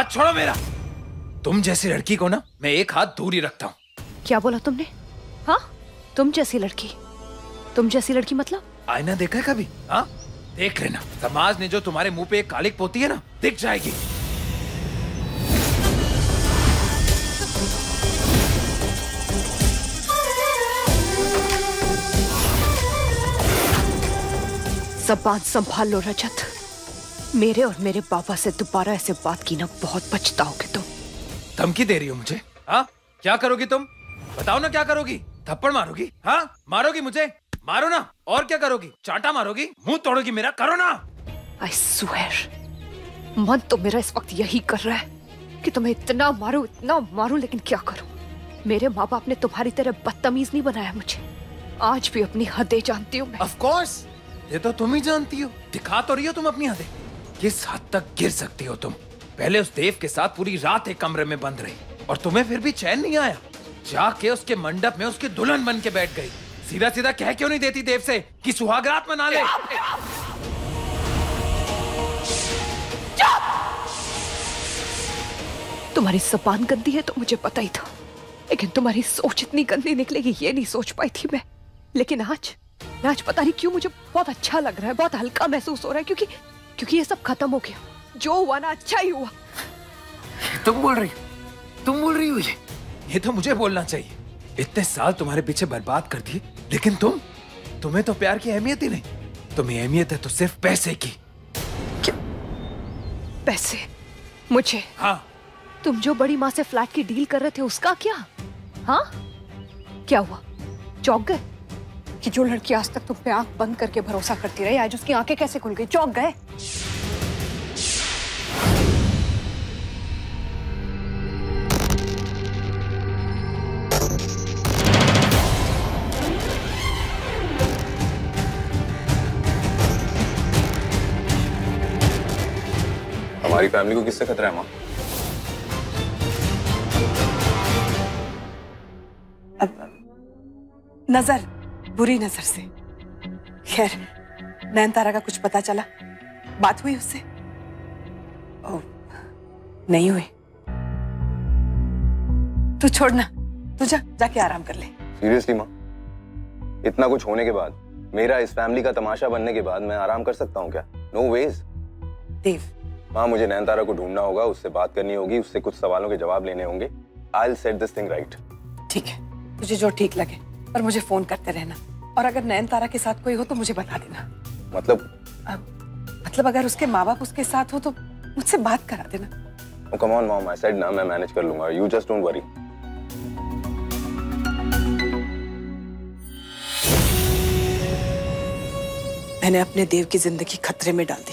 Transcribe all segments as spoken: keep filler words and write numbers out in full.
हाथ छोड़ो मेरा। तुम जैसी लड़की को ना मैं एक हाथ दूर ही रखता हूँ। क्या बोला तुमने? हाँ, तुम जैसी लड़की? तुम जैसी लड़की मतलब? आईना देखा है कभी? हाँ, देख लेना। समाज ने जो तुम्हारे मुंह पे एक कालिक पोती है ना, दिख जाएगी। ज़बान संभाल लो रजत। मेरे और मेरे बाबा से दोबारा ऐसे बात की ना, बहुत पछताओगे तुम। धमकी दे रही हो मुझे? हाँ, क्या करोगी तुम? बताओ ना, क्या करोगी? थप्पड़ मारोगी? हाँ, मारोगी मुझे? मारो ना। और क्या करोगी? चांटा मारोगी? मुंह तोड़ोगी मेरा? करो ना। I swear, मन तो मेरा इस वक्त यही कर रहा है कि तुम्हें इतना मारूं, इतना मारूं, लेकिन क्या करूं? मेरे माँ बाप ने तुम्हारी तरह बदतमीज नहीं बनाया मुझे। आज भी अपनी हदें जानती हूँ मैं। Of course, ये तो तुम ही जानती हो। दिखा तो रही हो तुम अपनी हदें। किस हद तक गिर सकती हो तुम? पहले उस देव के साथ पूरी रात एक कमरे में बंद रही और तुम्हें फिर भी चैन नहीं आया। जाके उसके मंडप में उसकी दुल्हन बन के बैठ गई। सीधा सीधा कह क्यों नहीं देती देव से कि सुहागरात मना ले? तुम्हारी ज़बान गंदी है तो मुझे पता ही था, लेकिन तुम्हारी सोच इतनी गंदी निकलेगी ये नहीं सोच पाई थी मैं। लेकिन आज आज पता नहीं क्यों मुझे बहुत अच्छा लग रहा है, बहुत हल्का महसूस हो रहा है, क्योंकि क्योंकि ये सब खत्म हो गया। जो हुआ ना अच्छा ही हुआ। तुम बोल रही हो? तुम बोल रही हो ये? ये तो मुझे बोलना चाहिए। इतने साल तुम्हारे पीछे बर्बाद कर दिए, लेकिन तुम तुम्हें तो प्यार की अहमियत ही नहीं। तुम्हें अहमियत है तो सिर्फ पैसे की। क्या? पैसे? मुझे? हाँ। तुम जो बड़ी माँ से फ्लैट की डील कर रहे थे उसका क्या? हाँ, क्या हुआ? चौंक गए कि जो लड़की आज तक तुम पे आंख बंद करके भरोसा करती रही, आज उसकी आंखें कैसे खुल गई? चौंक गए? हमारी फैमिली को किससे खतरा है माँ? नजर, बुरी नजर से। खैर, नयनतारा का कुछ पता चला? बात हुई उससे? ओह, नहीं हुई। तू छोड़ना, तू जा, जाके आराम कर ले। सीरियसली माँ, इतना कुछ होने के बाद, मेरा इस फैमिली का तमाशा बनने के बाद मैं आराम कर सकता हूँ क्या? No veg. देव, माँ मुझे नयनतारा को ढूंढना होगा, उससे बात करनी होगी, उससे कुछ सवालों के जवाब लेने होंगे। I'll set this thing right. ठीक है, तुझे जो ठीक लगे, पर मुझे फोन करते रहना। और अगर नयनतारा के साथ कोई हो तो मुझे बता देना। मतलब? आ, मतलब अगर उसके माँ बाप उसके साथ हो तो मुझसे बात करा देना। Oh, come on mom, I said ना मैं मैनेज कर लूंगा। You just don't worry. मैंने अपने देव की जिंदगी खतरे में डाल दी।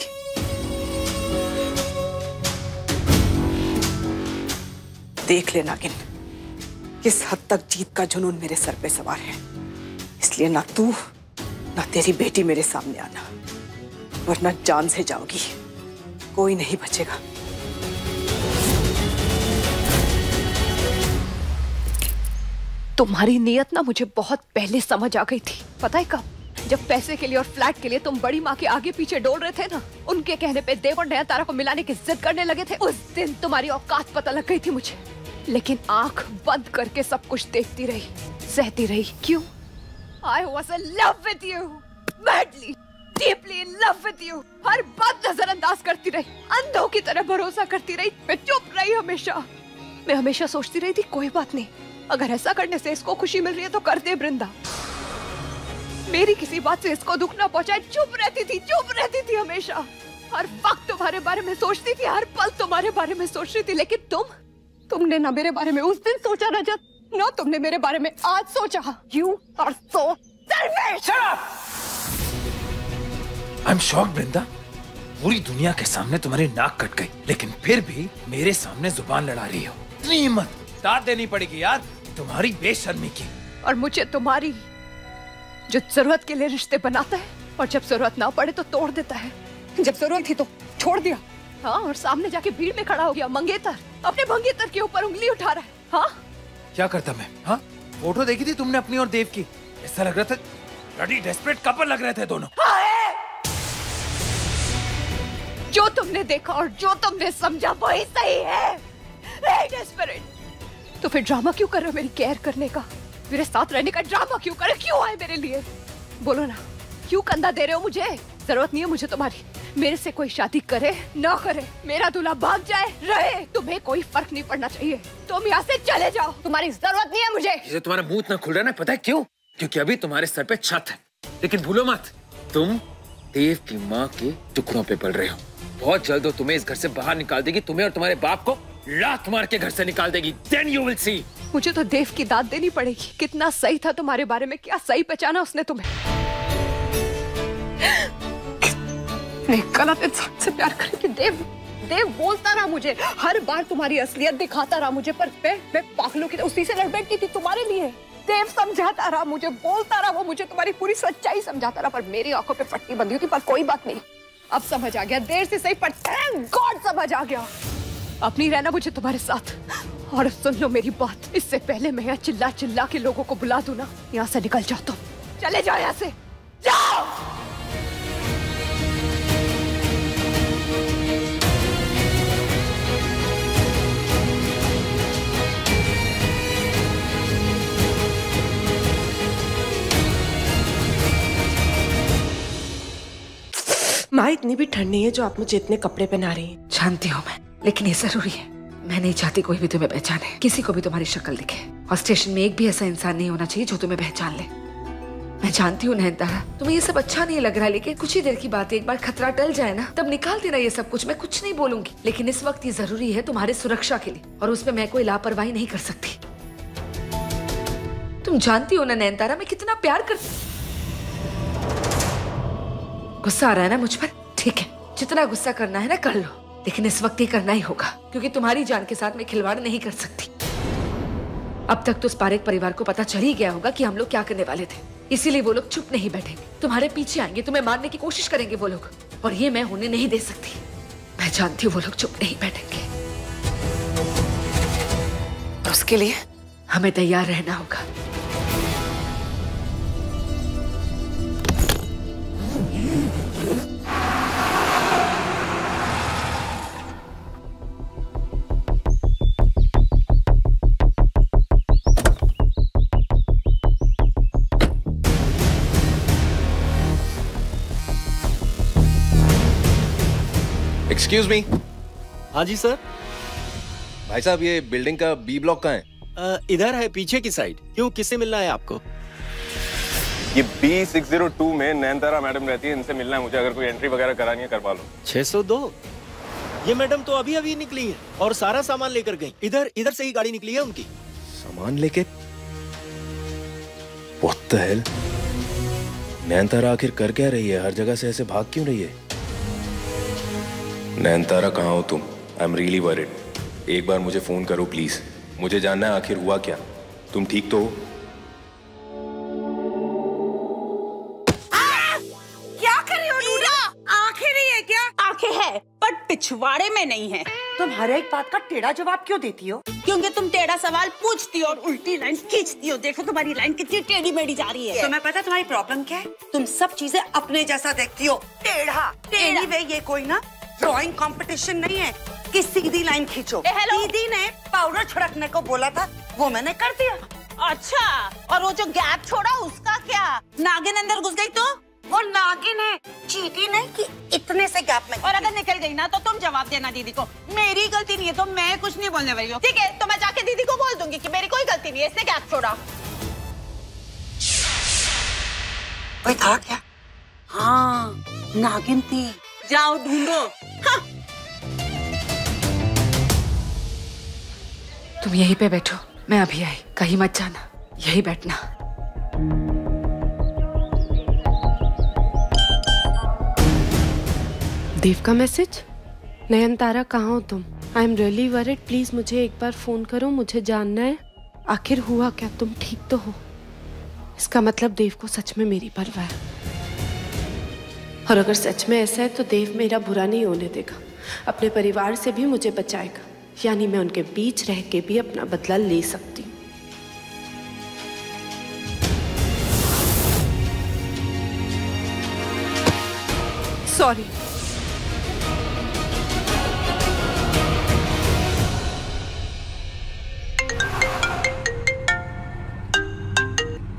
देख ले नागिन, किस हद तक जीत का जुनून मेरे सर पे सवार है। इसलिए ना तू ना तेरी बेटी मेरे सामने आना, वरना जान से जाओगी। कोई नहीं बचेगा। तुम्हारी नीयत ना मुझे बहुत पहले समझ आ गई थी। पता है कब? जब पैसे के लिए और फ्लैट के लिए तुम बड़ी माँ के आगे पीछे डोल रहे थे ना, उनके कहने पे देव और नयनतारा को मिलाने की जिद करने लगे थे। उस दिन तुम्हारी औकात पता लग गई थी मुझे, लेकिन आंख बंद करके सब कुछ देखती रही, सहती रही। क्यों? I was in love with you, madly, deeply in love with you. हर बात नजरअंदाज करती रही, अंधों की तरह भरोसा करती रही। मैं चुप रही हमेशा। मैं हमेशा सोचती रही थी कोई बात नहीं, अगर ऐसा करने से इसको खुशी मिल रही है तो कर दे वृंदा। मेरी किसी बात से इसको दुख ना पहुंचाए। चुप रहती थी, चुप रहती थी हमेशा। हर वक्त तुम्हारे बारे में सोचती थी, हर पल तुम्हारे बारे में सोचती थी। लेकिन तुम तुमने ना मेरे बारे में उस दिन सोचा रजत, ना तुमने मेरे बारे में आज सोचा। You are so selfish. I'm shocked वृंदा। पूरी दुनिया के सामने तुम्हारी नाक कट गई, लेकिन फिर भी मेरे सामने जुबान लड़ा रही हो। इतनी हिम्मत दाद देनी पड़ेगी यार तुम्हारी बेशर्मी की। और मुझे तुम्हारी, जो जरूरत के लिए रिश्ते बनाता है और जब जरूरत ना पड़े तो तोड़ देता है। जब जरूरत थी तो छोड़ दिया। हाँ, और सामने जाके भीड़ में खड़ा हो गया मंगेतर, अपने मंगेतर के ऊपर उंगली उठा रहा है। हाँ, क्या करता मैं? हाँ, फोटो देखी थी तुमने अपनी और देव की? ऐसा लग रहा था ब्लडी डेस्परेट कपल लग रहे थे दोनों। जो तुमने देखा और जो तुमने समझा वही सही है। डेस्परेट। तो फिर ड्रामा क्यों कर रहे हो मेरी केयर करने का? मेरे साथ रहने का ड्रामा क्यों कर रहे हो? क्यों आए मेरे लिए? बोलो ना, क्यों कंधा दे रहे हो मुझे? जरूरत नहीं है मुझे तुम्हारी। मेरे से कोई शादी करे ना करे, मेरा दूल्हा भाग जाए रहे, तुम्हें कोई फर्क नहीं पड़ना चाहिए। तुम यहाँ से चले जाओ, तुम्हारी जरूरत नहीं है मुझे। ये तुम्हारा मुंह इतना खुल रहा है ना, पता है क्यों? क्योंकि अभी तुम्हारे सर पे छत है, लेकिन भूलो मत तुम देव की माँ के टुकड़ों पे पल रहे हो। बहुत जल्द वो तुम्हें इस घर से बाहर निकाल देगी, तुम्हें और तुम्हारे बाप को लात मार के घर से निकाल देगी। Then you will see। मुझे तो देव की दाद देनी पड़ेगी। कितना सही था तुम्हारे बारे में, क्या सही पहचाना उसने तुम्हें। गलत इंसान से प्यार करेंगे। देव देव बोलता रहा मुझे, हर बार तुम्हारी असलियत दिखाता रहा मुझे, पर मैं मैं पागलों की उसी से लड़ बैठती थी तुम्हारे लिए। देव समझाता रहा मुझे, बोलता रहा वो मुझे, तुम्हारी पूरी सच्चाई समझाता रहा, पर मेरी आंखों पे पट्टी बंधी हुई थी। पर कोई बात नहीं, अब समझ आ गया, देर से सही पर थैंक गॉड समझ आ गया। अब नहीं रहना मुझे तुम्हारे साथ। और सुन लो मेरी बात, इससे पहले मैं यहाँ चिल्ला चिल्ला के लोगों को बुला दूं ना, यहाँ से निकल जाओ। तुम चले जाओ यहाँ से, जाओ। माँ इतनी भी ठंड नहीं है जो आप मुझे इतने कपड़े पहना रही हैं। जानती हूँ मैं, लेकिन ये जरूरी है। मैं नहीं चाहती कोई भी तुम्हें पहचाने, किसी को भी तुम्हारी शक्ल दिखे। और स्टेशन में एक भी ऐसा इंसान नहीं होना चाहिए जो तुम्हें पहचान ले। मैं जानती हूँ नयनतारा, तुम्हें ये सब अच्छा नहीं लग रहा, लेकिन कुछ ही देर की बात है। एक बार खतरा टल जाए ना, तब निकाल देना ये सब कुछ। मैं कुछ नहीं बोलूंगी, लेकिन इस वक्त ये जरूरी है तुम्हारे सुरक्षा के लिए, और उसमें मैं कोई लापरवाही नहीं कर सकती। तुम जानती हो ना नयनतारा, मैं कितना प्यार करती। गुस्सा आ रहा है ना मुझ पर? ठीक है, जितना गुस्सा करना है ना कर लो, लेकिन इस वक्त ये करना ही होगा, क्योंकि तुम्हारी जान के साथ मैं खिलवाड़ नहीं कर सकती। अब तक तो उस पारेख परिवार को पता चल ही गया होगा कि हम लोग क्या करने वाले थे, इसीलिए वो लोग चुप नहीं बैठेंगे, तुम्हारे पीछे आएंगे, तुम्हें मारने की कोशिश करेंगे वो लोग, और ये मैं होने नहीं दे सकती। मैं जानती हूँ वो लोग चुप नहीं बैठेंगे, तो उसके लिए हमें तैयार रहना होगा। Excuse me. हाँ जी सर। भाई साहब, ये बिल्डिंग का बी ब्लॉक कहाँ है? आ, इधर है, पीछे की साइड। क्यों, किससे मिलना है आपको? ये बी सिक्स जीरो टू में नयनतारा मैडम रहती है, इनसे मिलना है मुझे। अगर कोई एंट्री वगैरह करानी है करवा लो। छह सौ दो। ये मैडम तो अभी अभी निकली है और सारा सामान लेकर गई। इधर इधर से ही गाड़ी निकली है उनकी। सामान लेके? What the hell? नयनतारा आखिर कर क्या रही है? हर जगह से ऐसे भाग क्यों रही है? नयनतारा, कहाँ हो तुम? I am really worried. एक बार मुझे फोन करो प्लीज, मुझे जानना है आखिर हुआ क्या। तुम ठीक तो हो? क्या कर रही हो नीरा? आंखें नहीं है क्या? आंखें है पर पिछवाड़े में नहीं है। तुम हर एक बात का टेढ़ा जवाब क्यों देती हो? क्योंकि तुम टेढ़ा सवाल पूछती हो और उल्टी लाइन खींचती हो। देखो तुम्हारी लाइन कितनी टेढ़ी मेढ़ी जा रही है। तुम्हें पता तुम्हारी प्रॉब्लम क्या है? तुम सब चीजें अपने जैसा देखती हो। टेढ़ा टेढ़ी वे ये कोई ना ड्राइंग कंपटीशन नहीं है कि सीधी लाइन खींचो। दीदी ने पाउडर छिड़कने को बोला था, वो मैंने कर दिया। अच्छा, और वो जो गैप छोड़ा उसका क्या? नागिन अंदर घुस गई तो? वो नागिन है, चीटी नहीं कि इतने से गैप में। और अगर निकल गई ना तो तुम जवाब देना दीदी को। मेरी गलती नहीं है तो मैं कुछ नहीं बोलने वाली हूँ। ठीक है, तो मैं जाके दीदी को बोल दूंगी कि मेरी कोई गलती नहीं है, इसने गैप छोड़ा। कोई था क्या? हाँ, नागिन थी। जाओ ढूंढो। हाँ। तुम यहीं पे बैठो, मैं अभी आई, कहीं मत जाना, यहीं बैठना। देव का मैसेज। नयनतारा, कहाँ हो तुम? I am really worried, please मुझे एक बार फोन करो, मुझे जानना है आखिर हुआ क्या, तुम ठीक तो हो? इसका मतलब देव को सच में मेरी परवाह है, और अगर सच में ऐसा है तो देव मेरा बुरा नहीं होने देगा, अपने परिवार से भी मुझे बचाएगा, यानी मैं उनके बीच रह के भी अपना बदला ले सकती हूँ। Sorry,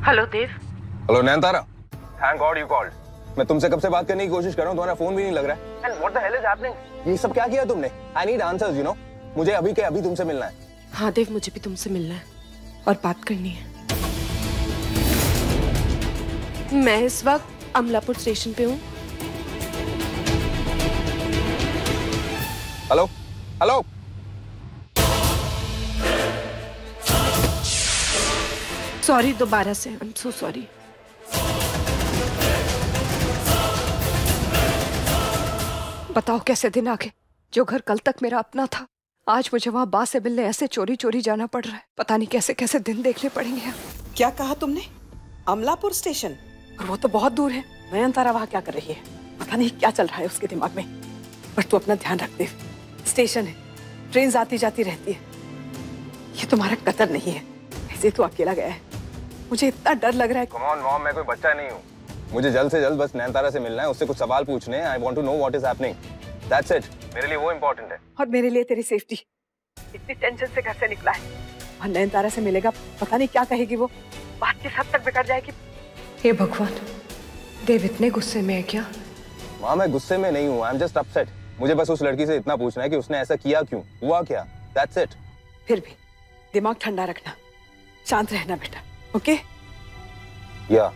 hello Dev. Hello Nayantara. Thank God you called. मैं तुमसे कब से बात करने की कोशिश कर रहा हूँ, तुम्हारा फोन भी नहीं लग रहा है। And what the hell is happening? ये सब क्या किया तुमने? I need answers, you know. मुझे अभी के अभी तुमसे मिलना है। हाँ देव, मुझे भी तुमसे मिलना है और बात करनी है। मैं इस वक्त अमलापुर स्टेशन पे हूँ। Hello hello. सॉरी दोबारा से, आई एम सो सॉरी। बताओ कैसे दिन आ गए? जो घर कल तक मेरा अपना था, आज मुझे वहां बा से मिलने ऐसे चोरी चोरी जाना पड़ रहा है। पता नहीं कैसे कैसे दिन देखने पड़ेंगे। क्या कहा तुमने? अमलापुर स्टेशन? और वो तो बहुत दूर है। नयनतारा वहां क्या कर रही है? पता नहीं क्या चल रहा है उसके दिमाग में। पर तू अपना ध्यान रख दे। स्टेशन है, ट्रेन आती जाती रहती है। ये तुम्हारा कतर नहीं है, ऐसे तू अकेला गया है। मुझे इतना डर लग रहा है। कम ऑन मॉम, मैं कोई बच्चा नहीं हूँ। मुझे जल्द से जल्द बस नयनतारा से मिलना है, उससे कुछ सवाल पूछने हैं। I want to know what is happening, that's it. मेरे लिए वो इम्पोर्टेंट है। और मेरे लिए तेरी सेफ्टी। इतनी टेंशन से घर से निकला है और नयनतारा से मिलेगा, पता नहीं क्या कहेगी वो। बात किस हद तक बिगड़ जाएगी। हे भगवान, देव इतने गुस्से में है क्या? माँ मैं गुस्से में नहीं हूँ, आई एम जस्ट अपसेट। मुझे बस उस लड़की से इतना पूछना है कि उसने ऐसा किया क्यों, हुआ क्या, दैट्स इट। फिर भी दिमाग ठंडा रखना, शांत रहना बेटा, ओके? या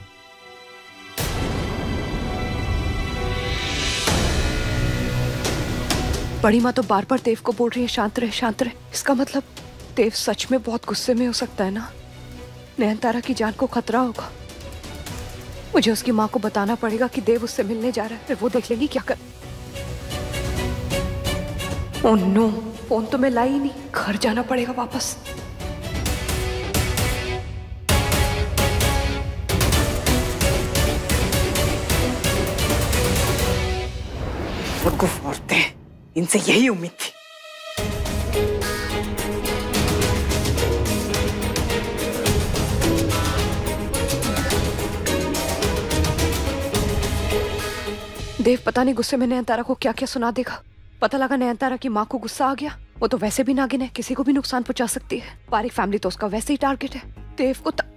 बड़ी माँ तो बार बार देव को बोल रही है शांत रहे शांत रहे। इसका मतलब देव सच में बहुत गुस्से में हो सकता है ना। नयनतारा की जान को खतरा होगा। मुझे उसकी माँ को बताना पड़ेगा कि देव उससे मिलने जा रहा है, फिर वो देख लेगी क्या कर। ओह नो, फोन तो मैं लाई ही नहीं, घर जाना पड़ेगा वापस। बेवकूफ औरतें, इनसे यही उम्मीद थी। देव पता नहीं गुस्से में नयनतारा को क्या क्या सुना देगा। पता लगा नयनतारा की माँ को गुस्सा आ गया। वो तो वैसे भी नागिन है, किसी को भी नुकसान पहुंचा सकती है। पारिक फैमिली तो उसका वैसे ही टारगेट है। देव को त...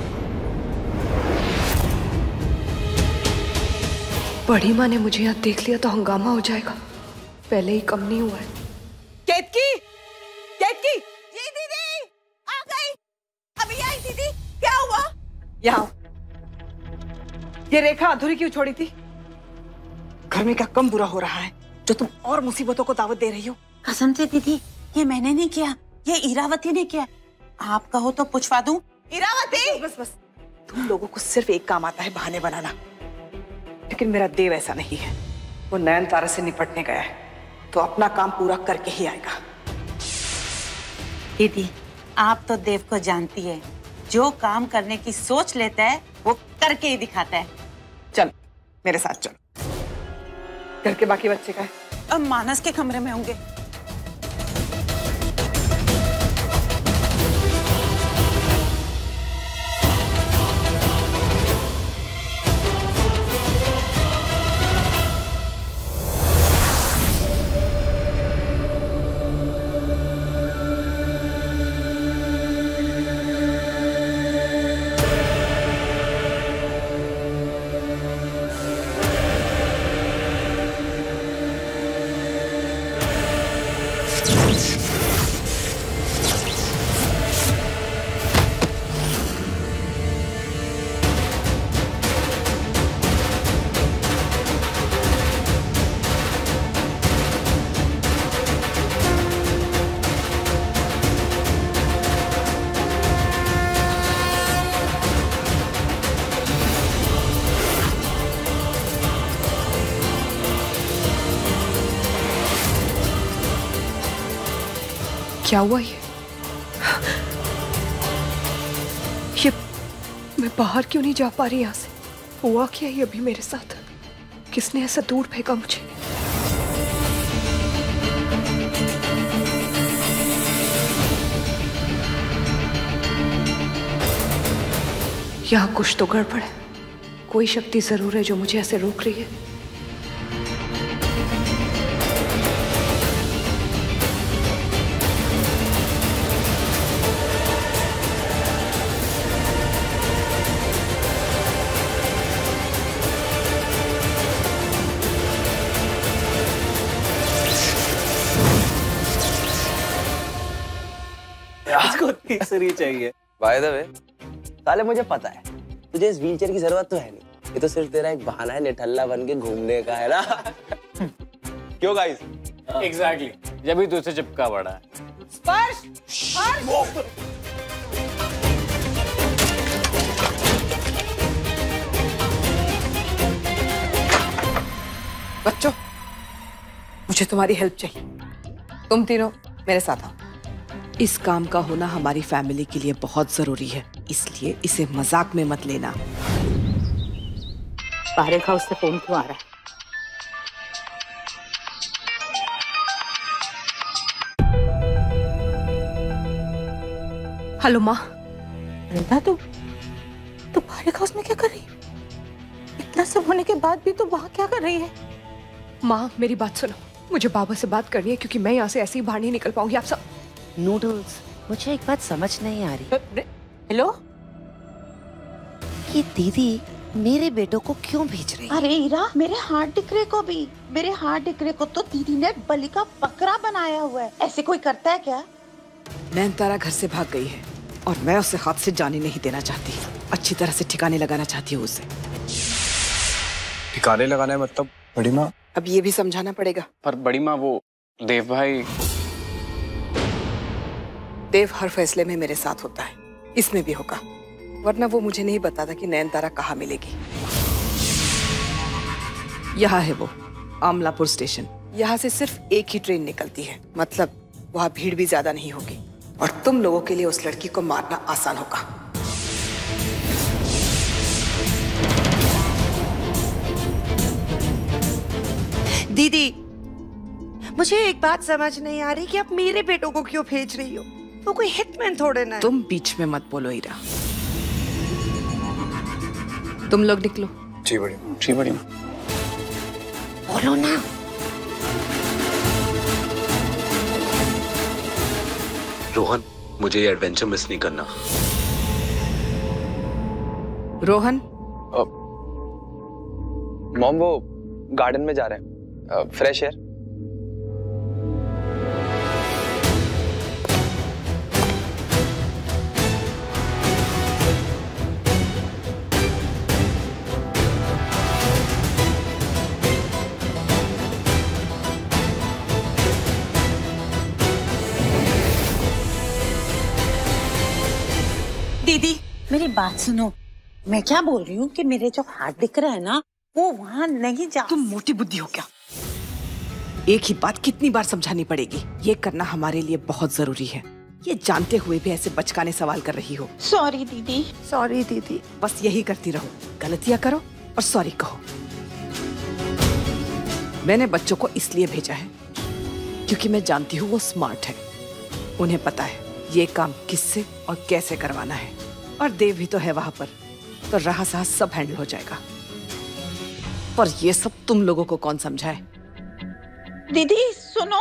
बड़ी माँ ने मुझे यहाँ देख लिया तो हंगामा हो जाएगा। पहले ही कम नहीं हुआ है। केतकी, केतकी, जी दीदी आ गई, अभी आई दीदी। क्या हुआ? यहाँ ये रेखा अधूरी क्यों छोड़ी थी? घर में क्या कम बुरा हो रहा है जो तुम और मुसीबतों को दावत दे रही हो? कसम से दीदी, ये मैंने नहीं किया, ये इरावती ने किया। आप कहो तो पूछवा दूं? इरावती! बस बस, तुम लोगों को सिर्फ एक काम आता है, बहाने बनाना। लेकिन मेरा देव ऐसा नहीं है। वो नयनतारा से निपटने गया है तो अपना काम पूरा करके ही आएगा। दीदी आप तो देव को जानती है, जो काम करने की सोच लेता है वो करके ही दिखाता है। चल मेरे साथ चल। घर के बाकी बच्चे का है? अब मानस के कमरे में होंगे। क्या हुआ ये? ये मैं बाहर क्यों नहीं जा पा रही यहाँ से? हुआ क्या ये अभी मेरे साथ? किसने ऐसा दूर फेंका मुझे? यहाँ कुछ तो गड़बड़ है। कोई शक्ति जरूर है जो मुझे ऐसे रोक रही है। एक्सेसरी चाहिए। बाय द वे, साले मुझे पता है तुझे इस व्हीलचेयर की जरूरत तो है नहीं, ये तो सिर्फ तेरा एक बहाना है निठल्ला बन के घूमने का, है ना? क्यों गाइस? एग्जैक्टली, जब भी तुझसे चिपका पड़ा है। स्पर्श, स्पर्श। बच्चों, मुझे तुम्हारी हेल्प चाहिए। तुम तीनों मेरे साथ आओ। इस काम का होना हमारी फैमिली के लिए बहुत जरूरी है, इसलिए इसे मजाक में मत लेना। पारेख हाउस से फोन क्यों आ रहा है? हेलो माँ। रिंदा, तू तू पारेख हाउस में क्या कर रही है? इतना सब होने के बाद भी तू वहाँ क्या कर रही है? माँ मेरी बात सुनो, मुझे बाबा से बात करनी है क्योंकि मैं यहाँ से ऐसे ही बाहर नहीं निकल पाऊंगी। आप सब नूडल्स, मुझे एक बात समझ नहीं आ रही। हेलो, ये दीदी मेरे बेटों को क्यों भेज रही है? अरे इरा, मेरे हाथ डिकरे को भी, मेरे हाथ डिकरे को तो दीदी ने बलि का बकरा बनाया हुआ है। ऐसे कोई करता है क्या? नयनतारा घर से भाग गई है और मैं उसे हाथ से जाने नहीं देना चाहती। अच्छी तरह से ठिकाने लगाना चाहती हूँ उसे। ठिकाने लगाना है मतलब? बड़ी माँ, अब ये भी समझाना पड़ेगा। पर बड़ी माँ, वो देव भाई। देव हर फैसले में मेरे साथ होता है, इसमें भी होगा, वरना वो मुझे नहीं बताता कि नयनतारा कहाँ मिलेगी। यहाँ है वो, आमलापुर स्टेशन। यहाँ से सिर्फ एक ही ट्रेन निकलती है, मतलब वहाँ भीड़ भी ज्यादा नहीं होगी और तुम लोगों के लिए उस लड़की को मारना आसान होगा। दीदी, मुझे एक बात समझ नहीं आ रही कि आप मेरे बेटों को क्यों भेज रही हो? वो कोई हिटमैन थोड़े ना है। तुम बीच में मत बोलो इरा। तुम लोग निकलो। जी बड़ी जी बड़ी बोलो ना। रोहन, मुझे ये एडवेंचर मिस नहीं करना। रोहन, मॉम वो गार्डन में जा रहे हैं, फ्रेश एयर। दीदी मेरी बात सुनो, मैं क्या बोल रही हूँ कि मेरे जो हाथ दिख रहा है ना, वो वहाँ नहीं जा। तुम मोटी बुद्धि हो क्या? एक ही बात कितनी बार समझानी पड़ेगी? ये करना हमारे लिए बहुत जरूरी है। ये जानते हुए भी ऐसे बचकाने सवाल कर रही हो। सॉरी दीदी। सॉरी दीदी। बस यही करती रहो, गलतियां करो और सॉरी कहो। मैंने बच्चों को इसलिए भेजा है क्योंकि मैं जानती हूँ वो स्मार्ट है। उन्हें पता है ये काम किससे और कैसे करवाना है। और देव भी तो है वहां पर, तो रहा सहा सब हैंडल हो जाएगा। पर ये सब तुम लोगों को कौन समझाए? दीदी सुनो।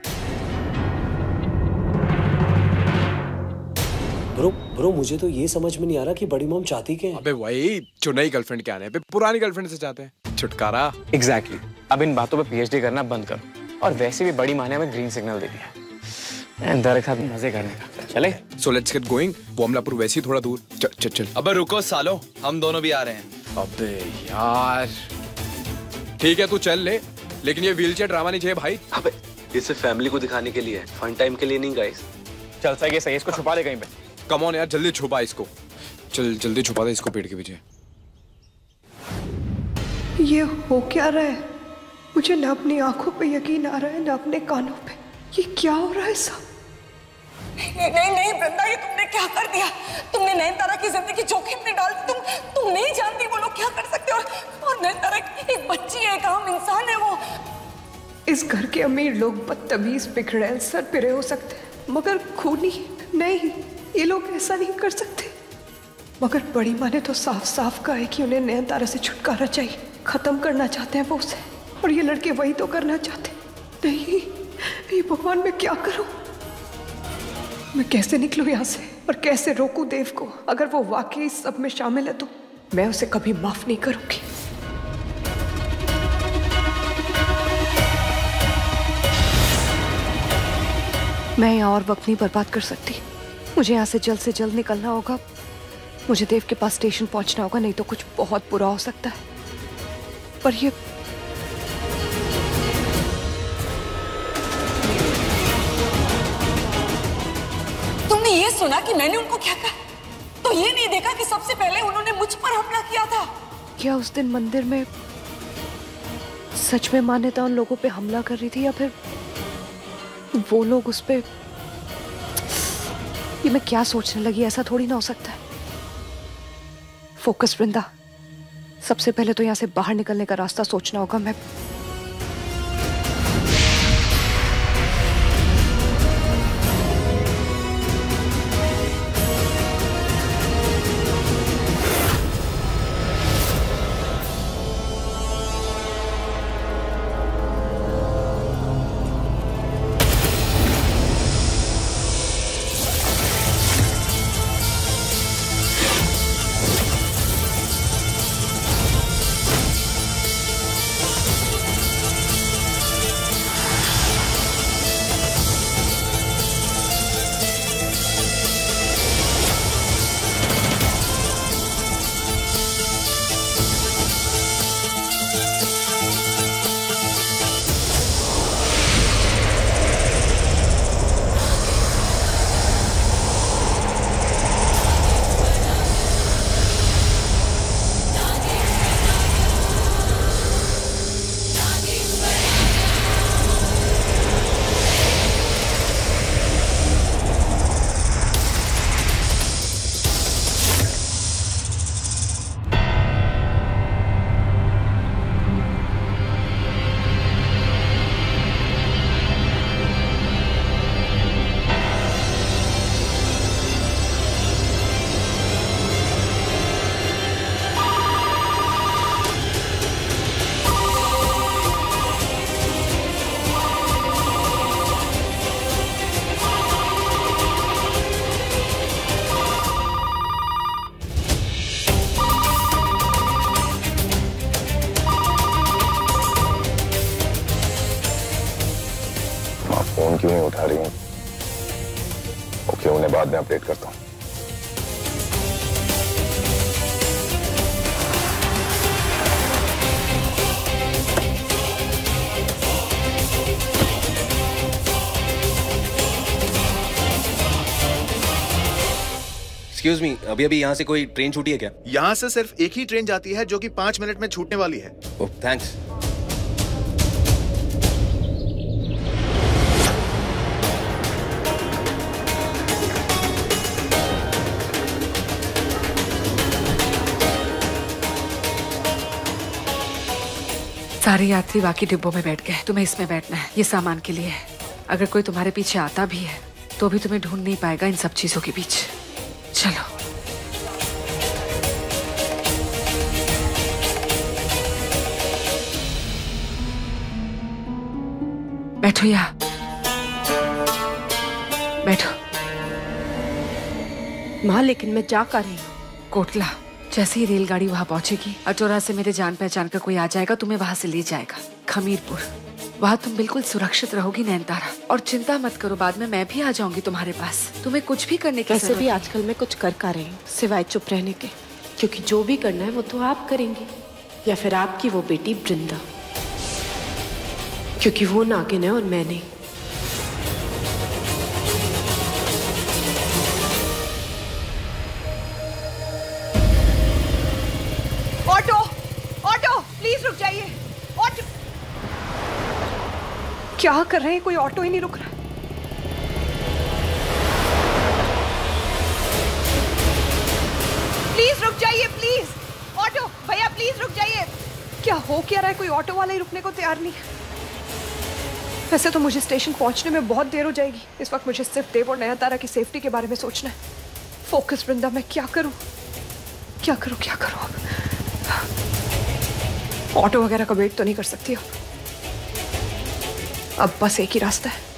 ब्रो ब्रो मुझे तो ये समझ में नहीं आ रहा कि बड़ी मॉम चाहती क्या है। अबे वही जो नई गर्लफ्रेंड के आने पे पुरानी गर्लफ्रेंड से चाहते हैं छुटकारा। Exactly exactly. अब इन बातों पे पीएचडी करना बंद करो। और वैसे भी बड़ी माँ ने हमें ग्रीन सिग्नल दे दिया अंदर खाते मजे करने का। चले सो लेट्स गेट गोइंग। वो अमलापुर वैसे ही थोड़ा दूर। चल चल चल। अबे रुको सालो, हम दोनों भी आ रहे हैं। अबे यार ठीक है तू चल ले, लेकिन ये व्हीलचेयर ड्रामा नहीं चाहिए भाई। अबे ये सिर्फ फैमिली को दिखाने के लिए है, फन टाइम के लिए नहीं गाइस। चल सही है सही है, इसको छुपा ले कहीं पे। कम ऑन यार, जल्दी छुपा इसको। चल जल्दी छुपा दे इसको पेड़ के पीछे। ये हो क्या रहा है? मुझे ना अपनी आंखों पे यकीन आ रहा है ना अपने कानों पे। ये क्या हो रहा है सब? नहीं नहीं नहीं वृंदा, ये तुमने क्या कर दिया? तुमने नयनतारा की जिंदगी जोखिम में डाल दी। तुम तुम नहीं जानती वो लोग क्या कर सकते। और और नयनतारा एक बच्ची है, एक आम इंसान है वो। इस घर के अमीर लोग बदतमीज, बिगड़ैल, सर पिरे हो सकते हैं, मगर खूनी नहीं। ये लोग ऐसा नहीं कर सकते। मगर बड़ी माँ ने तो साफ साफ कहा है कि उन्हें नयनतारा से छुटकारा चाहिए, खत्म करना चाहते हैं वो उसे। और ये लड़के वही तो करना चाहते। नहीं नहीं भगवान, मैं क्या करूं? मैं कैसे निकलूं यहाँ से और कैसे रोकूं देव को? अगर वो वाकई सब में शामिल है तो मैं उसे कभी माफ नहीं करूंगी। मैं यहाँ और वक्त नहीं बर्बाद कर सकती। मुझे यहाँ से जल्द से जल्द निकलना होगा। मुझे देव के पास स्टेशन पहुंचना होगा, नहीं तो कुछ बहुत बुरा हो सकता है। पर ये तुमने ये सुना कि मैंने उनको क्या कहा? तो ये नहीं देखा कि सबसे पहले उन्होंने मुझ पर हमला किया था? क्या उस दिन मंदिर में सच में मान्यता उन लोगों पे हमला कर रही थी, या फिर वो लोग उस पे? ये मैं क्या सोचने लगी, ऐसा थोड़ी ना हो सकता है। फोकस वृंदा, सबसे पहले तो यहाँ से बाहर निकलने का रास्ता सोचना होगा। मैं फोन क्यों नहीं उठा रही हूँ? ओके, उन्हें बाद में अपडेट करता हूँ। एक्सक्यूज मी, अभी अभी यहाँ से कोई ट्रेन छूटी है क्या? यहाँ से सिर्फ एक ही ट्रेन जाती है जो कि पांच मिनट में छूटने वाली है। Oh, thanks. सारे यात्री बाकी डिब्बों में बैठ गए, तुम्हें इसमें बैठना है। ये सामान के लिए है। अगर कोई तुम्हारे पीछे आता भी है तो भी तुम्हें ढूंढ नहीं पाएगा इन सब चीजों के बीच। चलो। बैठो यहाँ, बैठो। माँ, लेकिन मैं जा कर रही हूँ। कोटला, जैसे ही रेलगाड़ी वहां पहुंचेगी, अटोरा से मेरे जान पहचान का कोई आ जाएगा, तुम्हें वहां से ले जाएगा खमीरपुर। वहां तुम बिल्कुल सुरक्षित रहोगी नयनतारा, और चिंता मत करो, बाद में मैं भी आ जाऊंगी तुम्हारे पास। तुम्हें कुछ भी करने की वैसे भी आजकल मैं कुछ कर कर रही हूँ सिवाय चुप रहने के, क्योंकि जो भी करना है वो तो आप करेंगी, या फिर आपकी वो बेटी वृंदा, क्योंकि वो नागिन है और मैं नहीं। ऑटो, ऑटो, प्लीज रुक जाइए। ऑटो, क्या कर रहे हैं? कोई ऑटो ही नहीं रुक रहा। प्लीज रुक जाइए, प्लीज। ऑटो भैया, प्लीज रुक जाइए। क्या हो क्या रहा है? कोई ऑटो वाला ही रुकने को तैयार नहीं। वैसे तो मुझे स्टेशन पहुंचने में बहुत देर हो जाएगी। इस वक्त मुझे सिर्फ देव और नयनतारा की सेफ्टी के बारे में सोचना है। फोकस वृंदा, मैं क्या करूं, क्या करूं, क्या करूं अब? ऑटो वगैरह का वेट तो नहीं कर सकती अब। अब बस एक ही रास्ता है।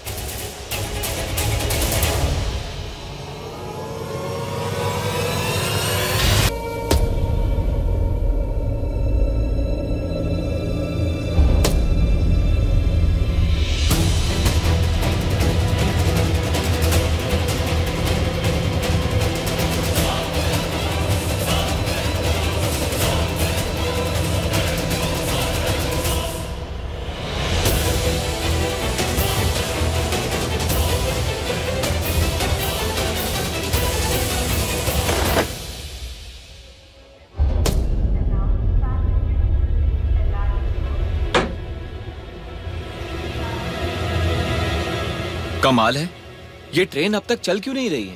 कमाल है, ये ट्रेन अब तक चल क्यों नहीं रही है?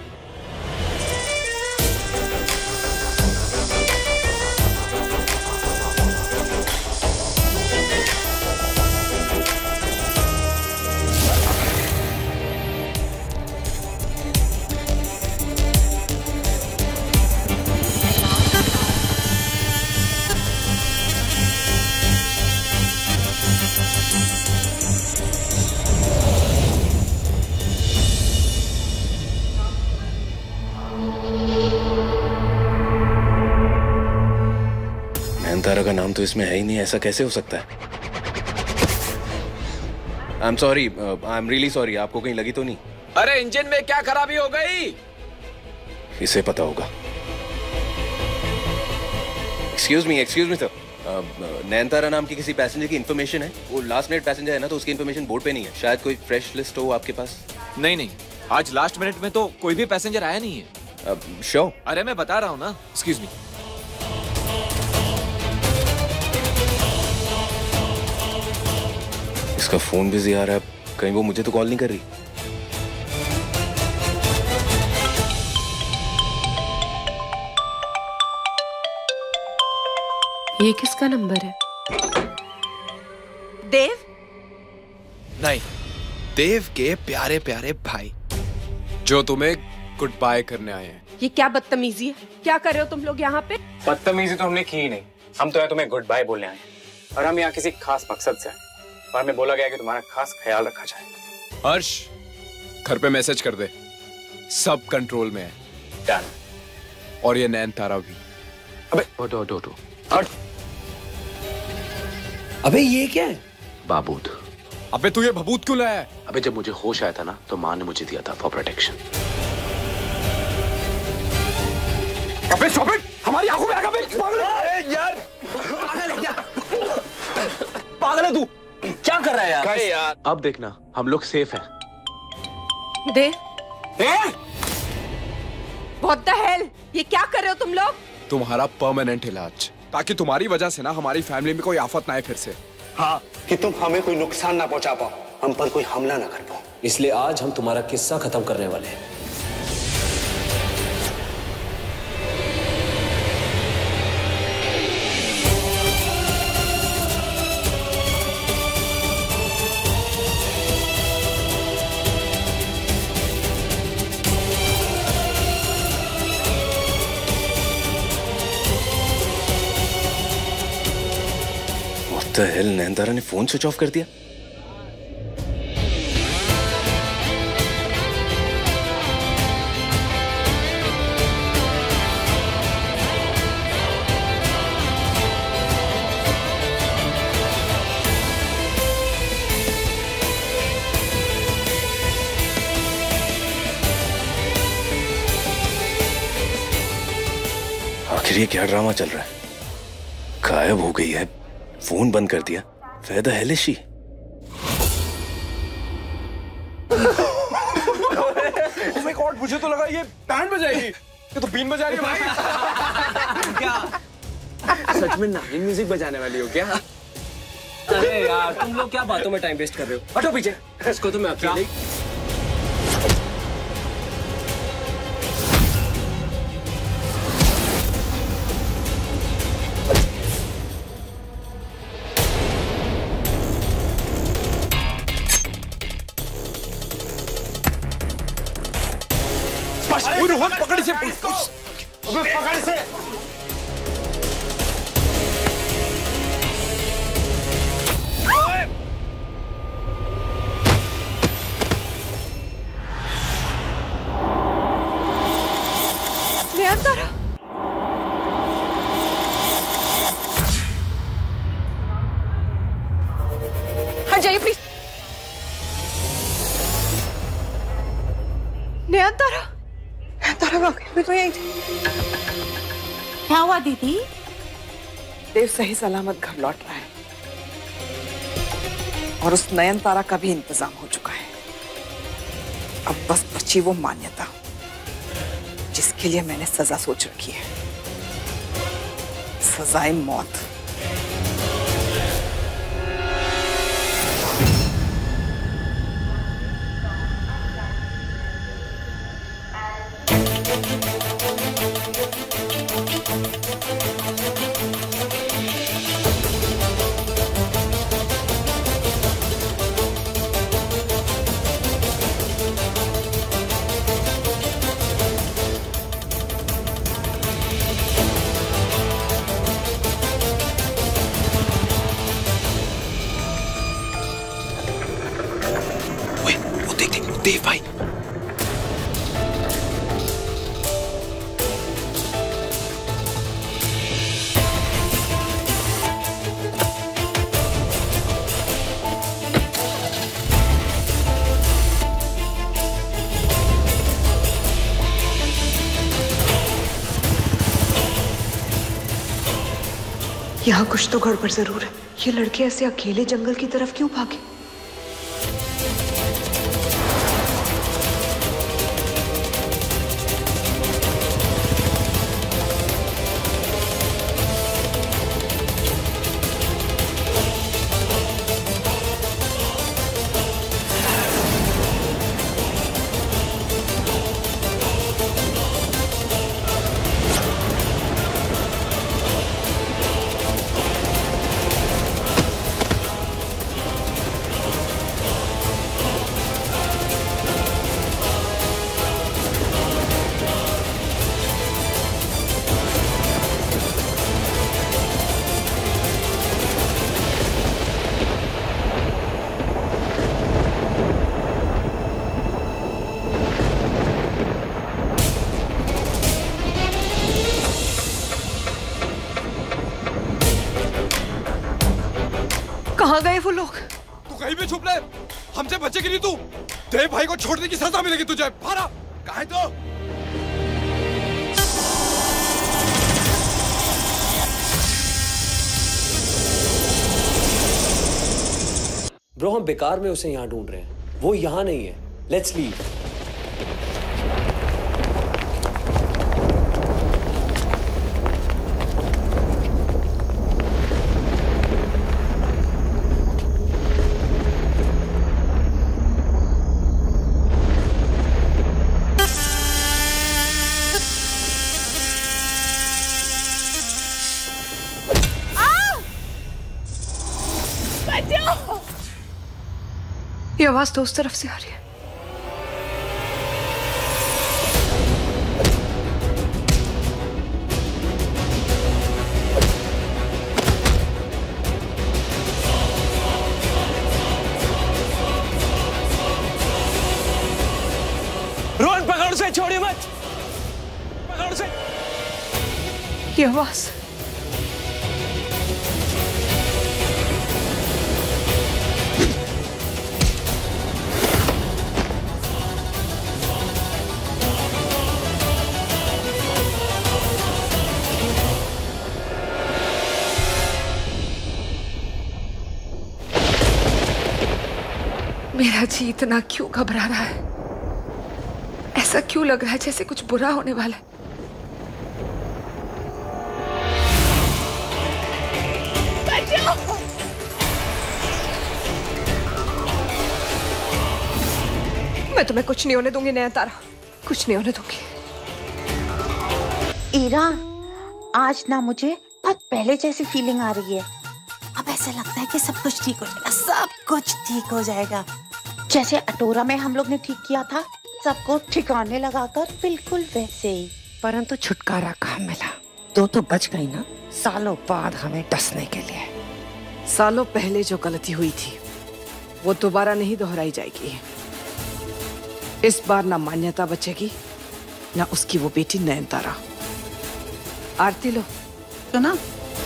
नयनतारा का नाम तो इसमें है ही नहीं, ऐसा कैसे हो सकता है? I am sorry, I am really sorry. आपको कहीं लगी तो नहीं? अरे इंजन में क्या खराबी हो गई? इसे पता होगा। Excuse me, excuse me sir, Nayantara नाम की किसी पैसेंजर की इंफॉर्मेशन है? वो लास्ट मिनट पैसेंजर है ना, तो उसकी इंफॉर्मेशन बोर्ड पे नहीं है। शायद कोई फ्रेश लिस्ट हो आपके पास? नहीं नहीं, आज लास्ट मिनट में तो कोई भी पैसेंजर आया नहीं है। श्योर? अरे मैं बता रहा हूँ ना। Excuse me. इसका फोन बिजी आ रहा है, कहीं वो मुझे तो कॉल नहीं कर रही। ये किसका नंबर है? देव? नहीं, देव के प्यारे प्यारे भाई जो तुम्हें गुड बाय करने आए हैं। ये क्या बदतमीजी है? क्या कर रहे हो तुम लोग यहाँ पे? बदतमीजी तो हमने की ही नहीं, हम तो यहाँ तुम्हें गुड बाय बोलने आए हैं। और हम यहाँ किसी खास मकसद से आए, और हमें बोला गया कि तुम्हारा खास ख्याल रखा जाए। हर्ष, घर पे मैसेज कर दे, सब कंट्रोल में है। डन। और ये नयनतारा भी। अबे हटो हटो हटो हट। अबे ये क्या है? बाबूत। अबे तू ये भभूत क्यों लाया है? अबे जब मुझे होश आया था ना, तो माँ ने मुझे दिया था फॉर प्रोटेक्शन। अबे स्टॉप इट! हमारी आंखों में आगा बे! पागल है यार! पागल है क्या? पागल है तू? क्या कर रहा है यार? अरे यार, अब देखना हम लोग सेफ हैं। Dev, what the hell? ये क्या कर रहे हो तुम लोग? तुम्हारा परमानेंट इलाज, ताकि तुम्हारी वजह से ना हमारी फैमिली में कोई आफत ना आए फिर से। हाँ, कि तुम हमें कोई नुकसान ना पहुंचा पाओ, हम पर कोई हमला ना कर पाओ। इसलिए आज हम तुम्हारा किस्सा खत्म करने वाले हैं। What the hell, नयनतारा ने फोन स्विच ऑफ कर दिया? आखिर ये क्या ड्रामा चल रहा है? गायब हो गई है, फोन बंद कर दिया। Where the hell is she? Oh my God, मुझे तो लगा ये बैंड बजाएगी। ये तो बीन बजा रही है भाई। क्या सच में नागिन म्यूजिक बजाने वाली हो क्या? अरे यार, तुम लोग क्या बातों में टाइम वेस्ट कर रहे हो? हटो पीछे। इसको तो मैं अकेले रोहन पकड़ से पकड़ से नयनतारा, हाँ जाइए प्लीज। नयनतारा, क्या हुआ दीदी? देव सही सलामत घर लौट रहा है और उस नयनतारा का भी इंतजाम हो चुका है। अब बस बची वो मान्यता जिसके लिए मैंने सजा सोच रखी है, सजाए मौत। यहाँ कुछ तो गड़बड़ जरूर है। ये लड़के ऐसे अकेले जंगल की तरफ क्यों भागे? कहाँ गए वो लोग? तू कहीं भी छुप ले, हमसे बचेगी नहीं तू। देव भाई को छोड़ने की सजा मिलेगी तुझे। भारा, कहाँ है तू? ब्रो, हम बेकार में उसे यहाँ ढूंढ रहे हैं। वो यहाँ नहीं है। Let's leave. ये आवाज तो उस तरफ से आ रही है। रोहन, पकड़ उसे, छोड़िए मत। पकड़ उसे। ये आवाज मेरा जी इतना क्यों घबरा रहा है? ऐसा क्यों लग रहा है जैसे कुछ बुरा होने वाला है? मैं तुम्हें कुछ नहीं होने दूंगी नयनतारा, कुछ नहीं होने दूंगी। इरा, आज ना मुझे बहुत पहले जैसी फीलिंग आ रही है। अब ऐसा लगता है कि सब कुछ ठीक हो जाएगा, सब कुछ ठीक हो जाएगा। जैसे अटोरा में हम लोग ने ठीक किया था, सबको ठिकाने लगाकर, बिल्कुल वैसे ही। परंतु छुटकारा कहाँ मिला? दो तो बच गई ना, सालों बाद हमें डसने के लिए। सालों पहले जो गलती हुई थी वो दोबारा नहीं दोहराई जाएगी। इस बार ना मान्यता बचेगी, ना उसकी वो बेटी नयनतारा। आरती लो। सुना?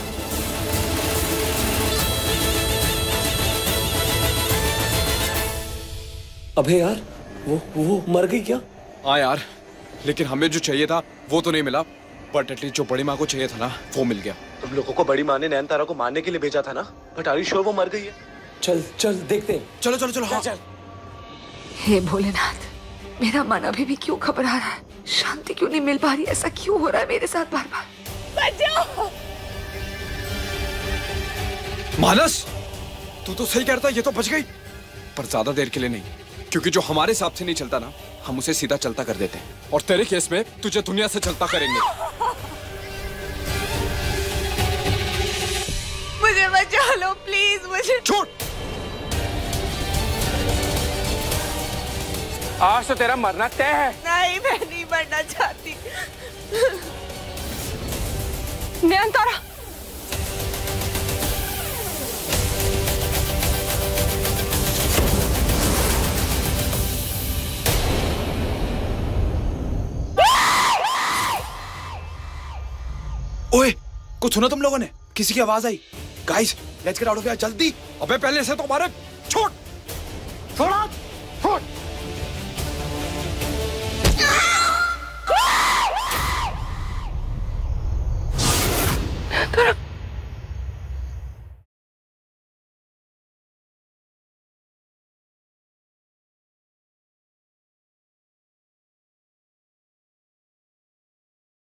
अबे यार, वो वो मर गई क्या? हाँ यार, लेकिन हमें जो चाहिए था वो तो नहीं मिला, बट एटलीस्ट जो बड़ी माँ को चाहिए था ना, वो मिल गया। तुम लोगों को बड़ी माँ ने नयनतारा को मारने के लिए भेजा था ना, बट आर यू श्योर वो मर गई है? चल चल देखते हैं। चलो चलो चलो। हाँ चल। हे भोलेनाथ, मेरा मन अभी भी क्यों घबरा रहा है? शांति क्यों नहीं मिल पा रही? ऐसा क्यों हो रहा है मेरे साथ बार बार? बचाओ! मानस, तू तो सही कहता है, ये तो बच गई, पर ज्यादा देर के लिए नहीं, क्योंकि जो हमारे हिसाब से नहीं चलता ना, हम उसे सीधा चलता कर देते हैं, और तेरे केस में तुझे दुनिया से चलता करेंगे। मुझे बचा लो प्लीज, मुझे। छोड़। आज तो तेरा मरना तय है। नहीं, मैं नहीं मरना चाहती। नयनतारा, ओए, कुछ सुना तुम लोगों ने? किसी की आवाज आई। Guys, let's get out of here जल्दी। अबे पहले से तो मारे। छोड़ छोड़ छोड़। नयनतारा,